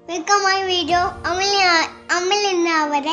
Welcome my video. Amal inna avare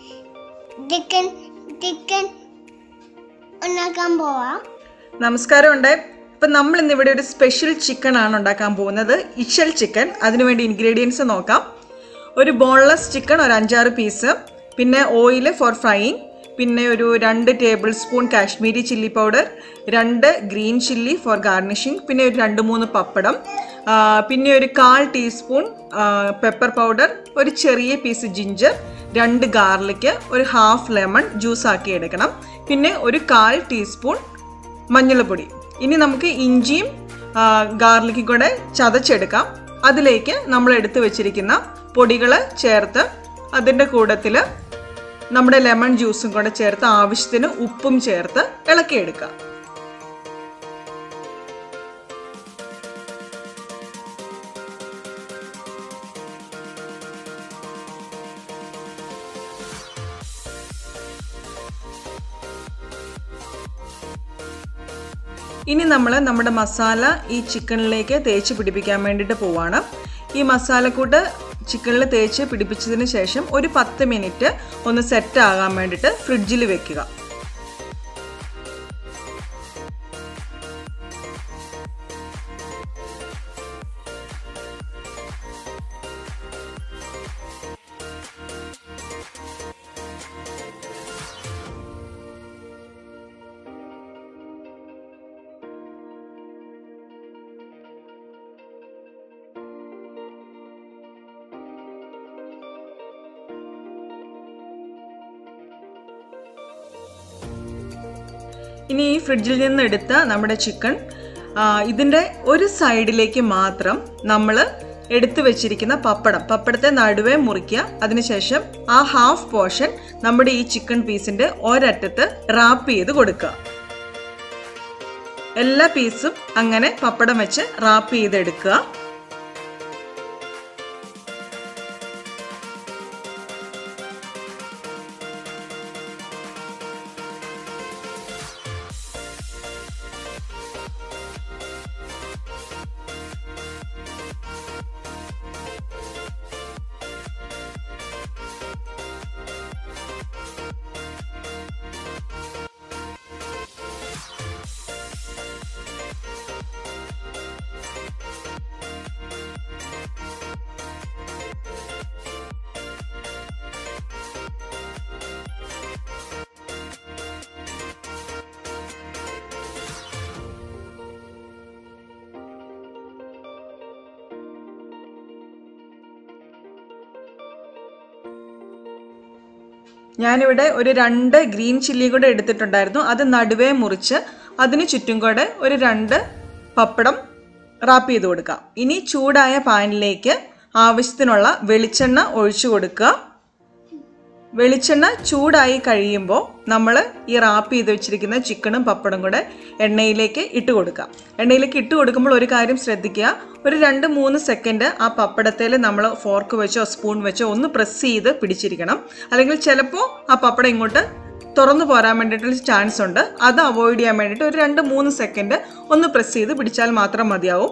chicken ഉണ്ടാക്കാൻ പോവാം. നമസ്കാരം ഉണ്ട്. ഇപ്പം നമ്മൾ ഇന്ന് ഇവിടെ ഒരു സ്പെഷ്യൽ ചിക്കൻ ആണ് ഉണ്ടാക്കാൻ പോകുന്നത്. ഇഷൽ ചിക്കൻ. അതിനുവേണ്ടി ഇൻഗ്രീഡിയൻസ് നോക്കാം. ഒരു ബോൺലെസ് ചിക്കൻ ഒരു 5-6 പീസ്, പിന്നെ ഓയിൽ ഫോർ ഫ്രൈയിങ്, പിന്നെ ഒരു 2 tablespoon Kashmiri chilli powder, 2 green chilli for garnishing, പിന്നെ ഒരു 2-3 പപ്പടം, പിന്നെ ഒരു 1/4 ടീസ്പൂൺ പെപ്പർ പൗഡർ, ഒരു ചെറിയ പീസ് ജിഞ്ചർ, 2 ഗാർലിക്ക്, ഒരു ഹാഫ് ലെമൺ ജ്യൂസ് ആക്കി എടുക്കണം, പിന്നെ ഒരു 1/4 ടീസ്പൂൺ മഞ്ഞൾപ്പൊടി. ഇനി നമുക്ക് ഇഞ്ചിയും ഗാർലിക്കും കൂടെ ചതച്ചെടുക്കാം. അതിലേക്ക് നമ്മൾ എടുത്തു വെച്ചിരിക്കുന്ന പൊടികൾ ചേർത്ത് അതിൻ്റെ കൂട്ടത്തിൽ നമ്മുടെ ലെമൺ ജ്യൂസും കൂടെ ചേർത്ത് ആവശ്യത്തിന് ഉപ്പും ചേർത്ത് ഇളക്കിയെടുക്കാം. ഇനി നമ്മൾ നമ്മുടെ മസാല ഈ ചിക്കനിലേക്ക് തേച്ച് പിടിപ്പിക്കാൻ വേണ്ടിയിട്ട് പോവാണ്. ഈ മസാലക്കൂട്ട് ചിക്കനിൽ തേച്ച് പിടിപ്പിച്ചതിന് ശേഷം ഒരു 10 മിനിറ്റ് ഒന്ന് സെറ്റ് ആകാൻ വേണ്ടിയിട്ട് ഫ്രിഡ്ജിൽ വെക്കുക. ഇനി ഈ ഫ്രിഡ്ജിൽ നിന്ന് എടുത്ത നമ്മുടെ ചിക്കൻ ഇതിൻ്റെ ഒരു സൈഡിലേക്ക് മാത്രം നമ്മൾ എടുത്തു വെച്ചിരിക്കുന്ന പപ്പടത്തെ നടുവേ മുറിക്കുക. അതിനുശേഷം ആ ഹാഫ് പോർഷൻ നമ്മുടെ ഈ ചിക്കൻ പീസിൻ്റെ ഒരറ്റത്ത് റാപ്പ് ചെയ്ത് കൊടുക്കുക. എല്ലാ പീസും അങ്ങനെ പപ്പടം വെച്ച് റാപ്പ് ചെയ്തെടുക്കുക. ഞാനിവിടെ ഒരു 2 ഗ്രീൻ ചില്ലി കൂടെ എടുത്തിട്ടുണ്ടായിരുന്നു. അത് നടുവേ മുറിച്ച് അതിന് ചുറ്റും കൂടെ ഒരു 2 പപ്പടം റാപ്പ് ചെയ്ത് കൊടുക്കാം. ഇനി ചൂടായ പാനിലേക്ക് ആവശ്യത്തിനുള്ള വെളിച്ചെണ്ണ ഒഴിച്ചു കൊടുക്കുക. വെളിച്ചെണ്ണ ചൂടായി കഴിയുമ്പോൾ നമ്മൾ ഈ റാപ്പ് ചെയ്ത് വെച്ചിരിക്കുന്ന ചിക്കനും പപ്പടം കൂടെ എണ്ണയിലേക്ക് ഇട്ട് കൊടുക്കാം. എണ്ണയിലേക്ക് ഇട്ട് കൊടുക്കുമ്പോൾ ഒരു കാര്യം ശ്രദ്ധിക്കുക, ഒരു 2-3 സെക്കൻഡ് ആ പപ്പടത്തിൽ നമ്മൾ ഫോർക്ക് വെച്ചോ സ്പൂൺ വെച്ചോ ഒന്ന് പ്രസ് ചെയ്ത് പിടിച്ചിരിക്കണം. അല്ലെങ്കിൽ ചിലപ്പോൾ ആ പപ്പടം ഇങ്ങോട്ട് തുറന്നു പോരാൻ വേണ്ടിയിട്ടുള്ള ചാൻസ് ഉണ്ട്. അത് അവോയ്ഡ് ചെയ്യാൻ വേണ്ടിയിട്ട് ഒരു 2-3 സെക്കൻഡ് ഒന്ന് പ്രസ് ചെയ്ത് പിടിച്ചാൽ മാത്രം മതിയാവും.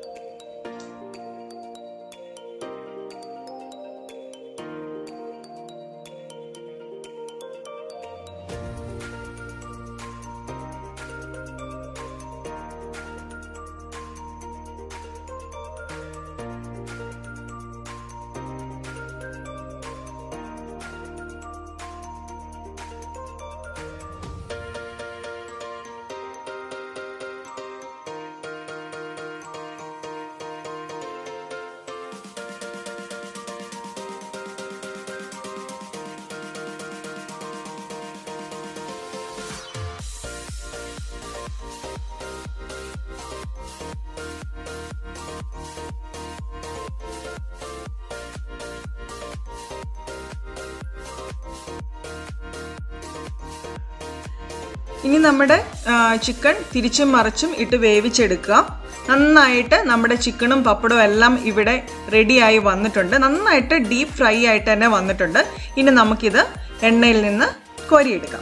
ഇനി നമ്മുടെ ചിക്കൻ തിരിച്ചും മറിച്ചും ഇട്ട് വേവിച്ചെടുക്കുക. നന്നായിട്ട് നമ്മുടെ ചിക്കനും പപ്പടവും എല്ലാം ഇവിടെ റെഡിയായി വന്നിട്ടുണ്ട്. നന്നായിട്ട് ഡീപ്പ് ഫ്രൈ ആയിട്ട് തന്നെ വന്നിട്ടുണ്ട്. ഇനി നമുക്കിത് എണ്ണയിൽ നിന്ന് കോരിയെടുക്കാം.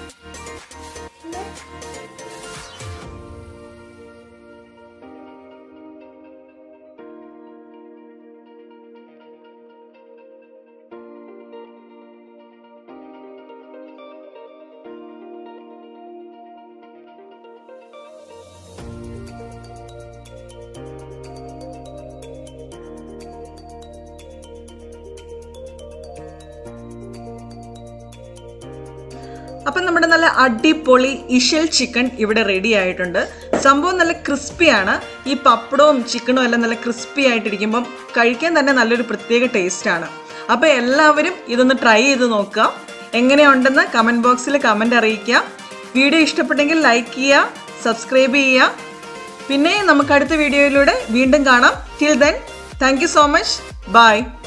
അപ്പം നമ്മുടെ നല്ല അടിപൊളി ഇഷൽ ചിക്കൻ ഇവിടെ റെഡി ആയിട്ടുണ്ട്. സംഭവം നല്ല ക്രിസ്പിയാണ്. ഈ പപ്പടവും ചിക്കനും എല്ലാം നല്ല ക്രിസ്പി ആയിട്ടിരിക്കുമ്പം കഴിക്കാൻ തന്നെ നല്ലൊരു പ്രത്യേക ടേസ്റ്റാണ്. അപ്പോൾ എല്ലാവരും ഇതൊന്ന് ട്രൈ ചെയ്ത് നോക്കുക. എങ്ങനെയുണ്ടെന്ന് കമൻറ്റ് ബോക്സിൽ കമൻറ്റ് അറിയിക്കുക. വീഡിയോ ഇഷ്ടപ്പെട്ടെങ്കിൽ ലൈക്ക് ചെയ്യുക, സബ്സ്ക്രൈബ് ചെയ്യുക. പിന്നെ നമുക്ക് അടുത്ത വീഡിയോയിലൂടെ വീണ്ടും കാണാം. Till then, thank you so much. By.